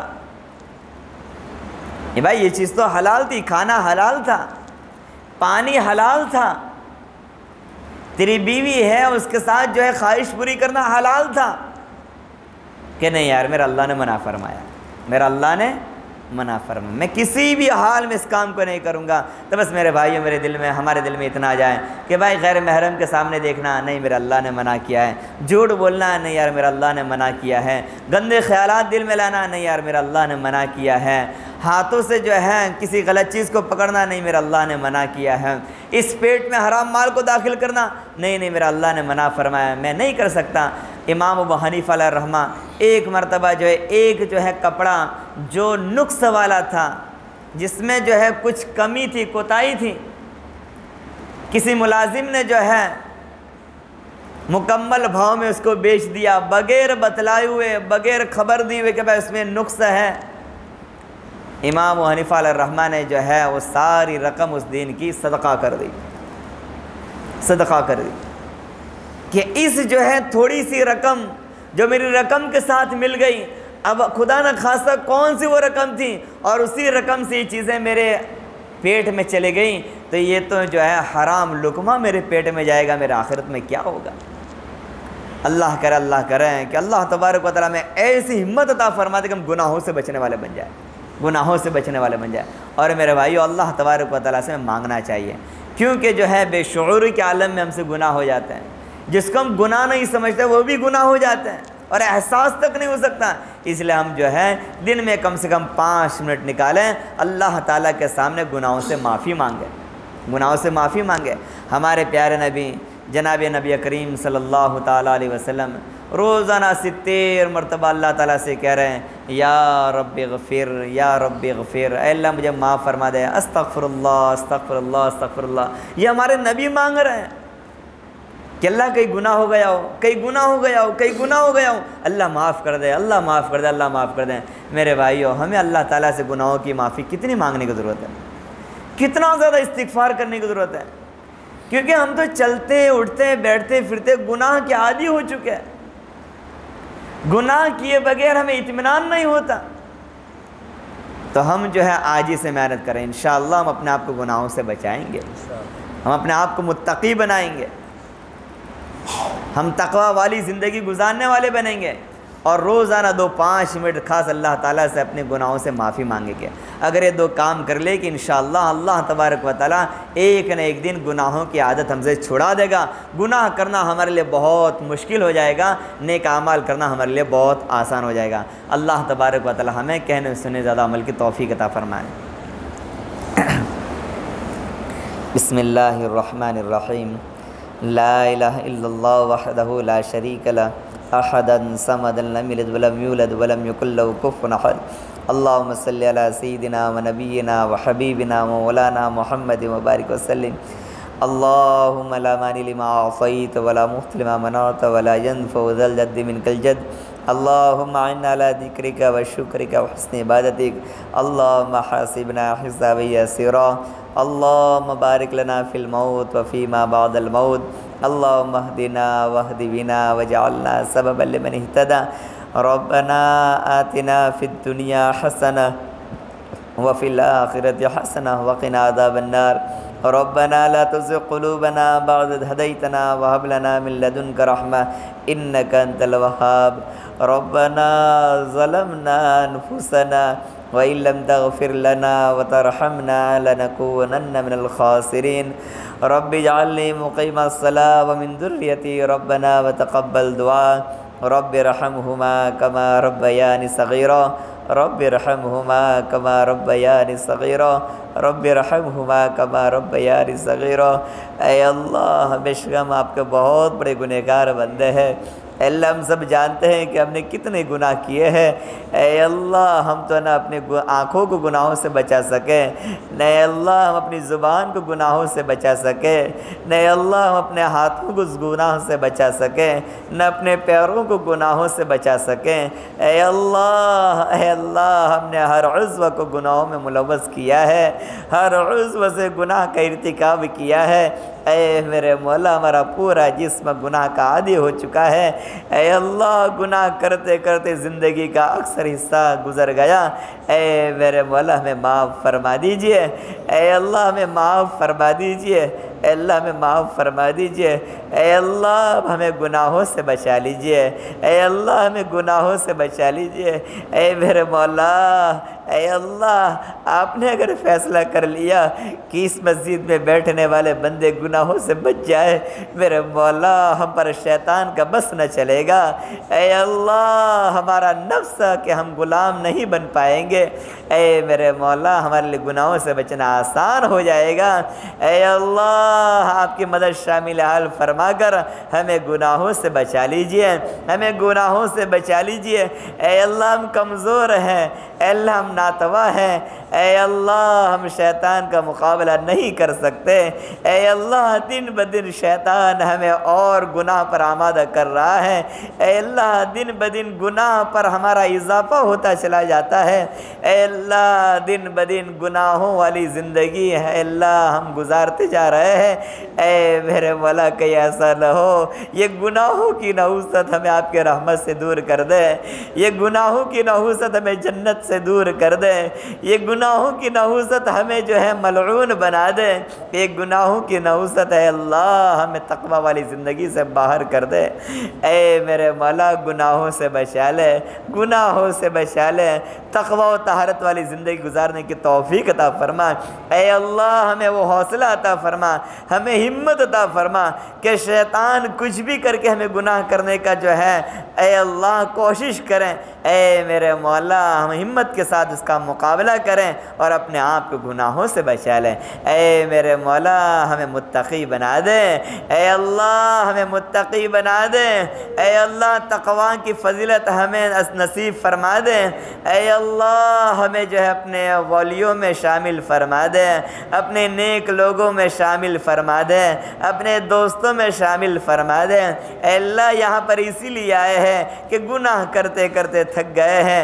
[SPEAKER 1] کہ بھائی یہ چیز تو حلال تھی، کھانا حلال تھا، پانی حلال تھا، تیری بیوی ہے اس کے ساتھ جو ہے خواہش پوری کرنا حلال تھا، کہ نہیں یار میرا اللہ نے منع فرمایا، میرا اللہ نے منع فرمایا، میں کسی بھی حال میں اس کام کو نہیں کروں گا۔ تو بس میرے بھائیو میرے دل میں، ہمارے دل میں اتنا آ جائے کہ بھائی غیر محرم کے سامنے دیکھنا، نہیں میرا اللہ نے منع کیا ہے، جھوٹ بولنا، نہیں یار میرا اللہ نے منع کیا ہے، گندے خیالات دل میں لانا، نہیں یار میرا اللہ نے منع کیا ہے، ہاتھوں سے جو ہے کسی غلط چیز کو پکڑنا، نہیں میرا اللہ نے منع کیا ہے، اس پیٹ میں حرام مال کو داخل کرنا، نہیں میرا اللہ نے منع فرمایا، میں نہیں کر سکتا۔ امام ابو حنیفہ علیہ الرحمہ ایک مرتبہ جو ہے ایک جو ہے کپڑا جو نقص والا تھا، جس میں جو ہے کچھ کمی تھی، کوتاہی تھی، کسی ملازم نے جو ہے مکمل بھاؤ میں اس کو بیچ دیا، بغیر بتلائے ہوئے، بغیر خبر دی ہوئے کہ بھائی اس میں نقص ہے۔ امام ابو حنیفہ علیہ الرحمہ نے جو ہے وہ ساری رقم اس دین کی صدقہ کر دی، صدقہ کر دی، کہ اس جو ہے تھوڑی سی رقم جو میری رقم کے ساتھ مل گئی، اب خدا نہ خواستہ کون سی وہ رقم تھی اور اسی رقم سے یہ چیزیں میرے پیٹ میں چلے گئیں تو یہ تو جو ہے حرام لقمہ میرے پیٹ میں جائے گا، میرے آخرت میں کیا ہوگا۔ اللہ کرے کہ اللہ تبارک و تعالیٰ میں ایسی ہمت عطا فرما دے کہ ہم گناہوں سے بچنے والے بن جائیں، گناہوں سے بچنے والے بن جائیں۔ اور میرے بھائیو اللہ تبارک و تعالیٰ سے مانگنا چاہیے، کیونکہ جو ہے بے شعوری کے عالم میں ہم سے گناہ ہو جاتے ہیں، جس کو ہم گناہ نہیں سمجھتے وہ بھی گناہ ہو جاتے ہیں اور احساس تک نہیں ہو سکتا۔ اس لیے ہم جو ہے دن میں کم سے کم 5 منٹ نکالیں، اللہ تعالیٰ کے سامنے گناہوں سے معافی مانگیں، گناہوں سے معافی مانگیں۔ ہمارے پیارے نبی جناب نبی کریم صلی اللہ تعالیٰ علیہ وسلم روزانہ 70 مرتبہ اللہ تعالیٰ سے کہہ رہے ہیں یا رب اغفر، یا رب اغفر، اے اللہ مجھے معاف فرما دے، استغفر اللہ استغفر اللہ استغفر اللہ۔ یہ ہمارے نبی مانگ رہے ہیں کہ اللہ کئی گناہ ہو گیا ہو، کئی گناہ ہو گیا ہو، کئی گناہ ہو گیا ہو، اللہ معاف کر دے، اللہ معاف کر دے، اللہ معاف کر دے۔ میرے بھائیو ہمیں اللہ تعالیٰ سے گناہوں کی معافی کتنی مانگنے کی ضرورت ہے، کتنا زیادہ استغفار کرنے کی ضرورت ہے، کیونکہ ہم تو چلتے اٹھتے بیٹھتے پھرتے گناہ کے عادی ہو چکے ہیں، گناہ کیے بغیر ہمیں اطمینان نہیں ہوتا۔ تو ہم جو ہے آج ہی سے محنت کریں، انشاءاللہ ہم اپنے آپ کو گناہوں سے بچائیں گے، ہم اپنے آپ کو متقی بنائیں گے، ہم تقوی والی زندگی گزارنے والے بنیں گے، اور روزانہ 2-5 منٹ خاص اللہ تعالیٰ سے اپنے گناہوں سے معافی مانگیں گے۔ اگر یہ 2 کام کر لے کہ انشاءاللہ اللہ تبارک و تعالیٰ ایک نہ ایک دن گناہوں کی عادت ہم سے چھڑا دے گا، گناہ کرنا ہمارے لیے بہت مشکل ہو جائے گا، نیک اعمال کرنا ہمارے لیے بہت آسان ہو جائے گا۔ اللہ تبارک و تعالیٰ ہمیں کہنے سننے زیادہ عمل کی توفیق عطا فرمائے۔ بسم اللہ الرحمن الرحیم، لا الہ الا اللہ وحدہ لا شریک لہ احدا صمدا لم یلد ولم یولد ولم یکن لہ کفوا احد، اللہم صلی علی سیدنا و نبینا و حبیبنا و مولانا محمد وبارک وسلم۔ اللہم لا مانع لما اعطیت ولا معطی لما منعت ولا ینفع ذا الجد منک الجد، اللہم اعنا علی ذکرک و شکرک و حسن عبادتک، اللہم حاسبنا حسابا یسیرا، اللہم بارک لنا فی الموت وفیما بعد الموت، اللہم اہدنا واہد بنا وجعلنا سببا لمن اہتدى، ربنا آتنا فی الدنیا حسنہ وفی الآخرۃ حسنہ وقنا عذاب النار، ربنا لا تزغ قلوبنا بعد إذ هديتنا وهب لنا من لدنك رحمة إنك أنت الوهاب، ربنا ظلمنا أنفسنا وإن لم تغفر لنا وترحمنا لنكونن من الخاسرين، رب اجعلني مقيم الصلاة ومن ذريتي ربنا وتقبل دعاء، رب ارحمهما كما ربياني صغيرا، رب ارحمهما كما ربياني صغيرا، رب ارحمهما كما ربياني صغيرا۔ اے اللہ بے شک ہم آپ کے بہت بڑے گنہگار بندے ہیں، اے اللہ ہم سب جانتے ہیں کہ ہم نے کتنے گناہ کیے ہیں، اے اللہ ہم تو نہ اپنے آنکھوں کو گناہوں سے بچا سکے، نہ اے اللہ ہم اپنی زبان کو گناہوں سے بچا سکے، نہ اے اللہ ہم اپنے ہاتھوں کو گناہ سے بچا سکیں، نہ اپنے پیروں کو گناہوں سے بچا سکیں۔ اے اللہ ہم نے ہر عضو کو گناہوں میں ملوث کیا ہے، ہر عضو سے گناہ کا ارتکاب کیا ہے۔ اے میرے مولا ہمارا پورا جسم گناہ کا عادی ہو چکا ہے، اے اللہ گناہ کرتے کرتے زندگی کا اکثر حصہ گزر گیا، اے میرے مولا ہمیں معاف فرما دیجئے، اے اللہ ہمیں معاف فرما دیجئے، اے اللہ ہمیں معاف فرما دیجئے، اے اللہ ہمیں گناہوں سے بچا لیجئے، اے اللہ ہمیں گناہوں سے بچا لیجئے، اے میرے مولا، اے اللہ آپ نے اگر فیصلہ کر لیا کہ اس مسجد میں بیٹھنے والے بندے گناہوں سے بچ جائے، میرے مولا ہم پر شیطان کا بس نہ چلے گا، اے اللہ ہمارا نفس کہ ہم غلام نہیں بن پائیں گے، اے میرے مولا ہمارے لیے گناہوں سے بچنا آسان ہو جائے گا، اے اللہ آپ کی مدد شامل حال فرما کر ہمیں گناہوں سے بچا لیجئے، ہمیں گناہوں سے بچا لیجئے، اے اللہ ہم کمزور ہیں، اے اللہ ہم ناتواں ہیں، اے اللہ ہم شیطان کا مقابلہ نہیں کر سکتے، اے اللہ دن بدن شیطان ہمیں اور گناہ پر آمادہ کر رہا ہے، اے اللہ دن بدن گناہ پر ہمارا اضافہ ہوتا چلا جاتا ہے، اے اللہ دن بدن گناہوں والی زندگی ہے اے اللہ ہم گزارتے جا رہے ہیں، اے میرے مولا کہیں ایسا نہ ہو یہ گناہوں کی نحوست ہمیں آپ کے رحمت سے دور کر دے، یہ گناہوں کی نحوست ہمیں جنت سے دور کر دے، یہ گناہوں کی نحوست ہمیں جو ہے ملعون بنا دے، یہ گناہوں کی نحوست ہے اللہ ہمیں تقوی والی زندگی سے باہر کر دے، اے میرے مولا گناہوں سے بچا لے، گناہوں سے بچا لے، تقوی و طہارت والی زندگی گزارنے کی توفیق عطا فرما، اے اللہ ہمیں وہ حوصلہ عطا فرما، ہمیں ہمت عطا فرما کہ شیطان کچھ بھی کر کے ہمیں گناہ کرنے کا جو ہے اے اللہ کوشش کریں، اے میرے مولا ہم ہمت کے ساتھ اس کا مقابلہ کریں اور اپنے آپ کو گناہوں سے بچا لیں، اے میرے مولا ہمیں متقی بنا دے، اے اللہ ہمیں متقی بنا دے، اے اللہ تقوی کی فضیلت ہمیں نصیب فرما دے، اے اللہ ہمیں جو ہے اپنے ولیوں میں شامل فرما دے، اپنے نیک لوگوں میں شامل فرما دے، اپنے دوستوں میں شامل فرما دے، اے اللہ یہاں پر اسی لیے آئے ہیں کہ گناہ کرتے کرتے تھک گئے ہیں،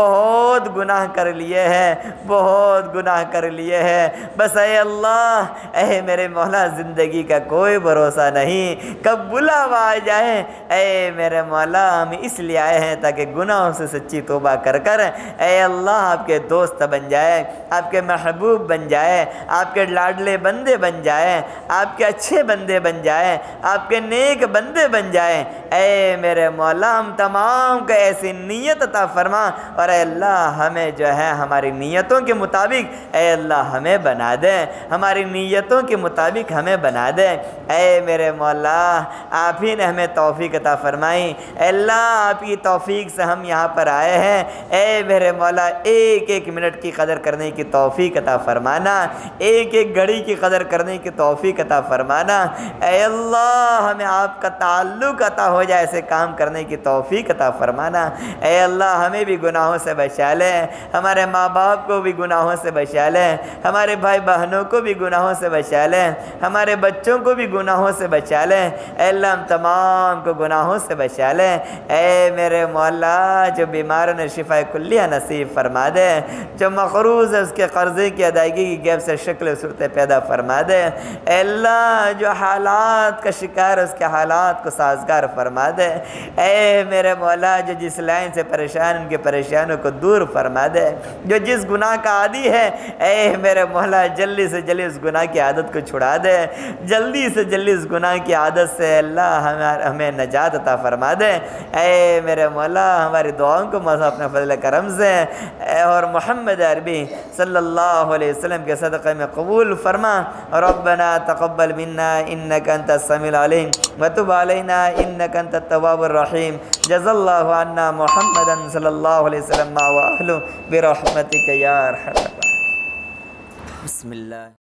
[SPEAKER 1] بہت گناہ کر لیے ہیں، بہت گناہ کر لیے ہیں، بس اے اللہ اے میرے مولا زندگی کا کوئی بھروسہ نہیں، کب بلاوا آ جائے، اے میرے مولا ہم اس لیے آئے ہیں تاکہ گناہوں سے سچی توبہ کر کر اے اللہ آپ کے دوست بن جائے، آپ کے محبوب بن جائے، آپ کے لاڈلے بندے بن جائے، آپ کے اچھے بندے بن جائے، آپ کے نیک بندے بن جائیں، اے میرے مولا ہم تمام کو ایسی نیت عطا فرما اور اے اللہ ہمیں جو ہے ہماری نیتوں کے مطابق اے اللہ ہمیں بنا دے، ہماری نیتوں کے مطابق ہمیں بنا دے، اے میرے مولا آپ ہی نے ہمیں توفیق عطا فرمائی، اے اللہ آپ کی توفیق سے ہم یہاں پر آئے ہیں، اے میرے مولا ایک ایک منٹ کی قدر کرنے کی توفیق عطا فرمانا، ایک ایک گھڑی کی قدر کرنے کی توفیق عطا فرمانا، اے اللہ ہمیں آپ کا تعلق عطا ہو جائے ایسے کام کرنے کی توفیق عطا فرمانا، اے اللہ ہمیں بھی گناہوں سے بچا لے، ہمارے ماں باپ کو بھی گناہوں سے بچا لے، ہمارے بھائی بہنوں کو بھی گناہوں سے بچا لے، ہمارے بچوں کو بھی گناہوں سے بچا لے، اے اللہ ہم تمام کو گناہوں سے بچا لے، اے میرے مولا جو بیماروں نے شفا کلیہ نصیب فرما دے، جو مقروض ہے اس کے قرضے کی ادائیگی کی غیب سے شکل و صورت پیدا فرما دے، اے اللہ جو حالات کا شکار ہے اس کے حالات کو سازگار فرما دے، اے میرے مولا جو جس لائن سے پریشان ان کے پریشانوں کو دور فرما دے، جو جس گناہ کا عادی ہے اے میرے مولا جلدی سے جلدی اس گناہ کی عادت کو چھڑا دے، جلدی سے جلدی اس گناہ کی عادت سے اللہ ہمیں نجات عطا فرما دے، اے میرے مولا ہماری دعاؤں کو مزہ اپنے فضل کرم سے اور محمد عربی صلی اللہ علیہ وسلم کے صدقے میں قبول فرما، ربنا تقبل منا انک انت السمیع العلیم وتب علینا انک انت التواب الرحیم، جزا اللہ عنا محمدا صلی اللہ علیہ وسلم و اہلہ برحمتک یا ارحم الراحمین۔ بسم اللہ۔